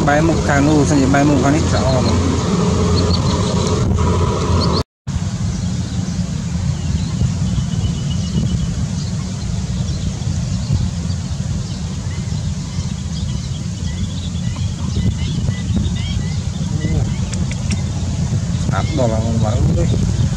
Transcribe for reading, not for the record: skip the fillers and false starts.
bay một càng nu sang bay một con ít rõ áp đó là một bảo đấy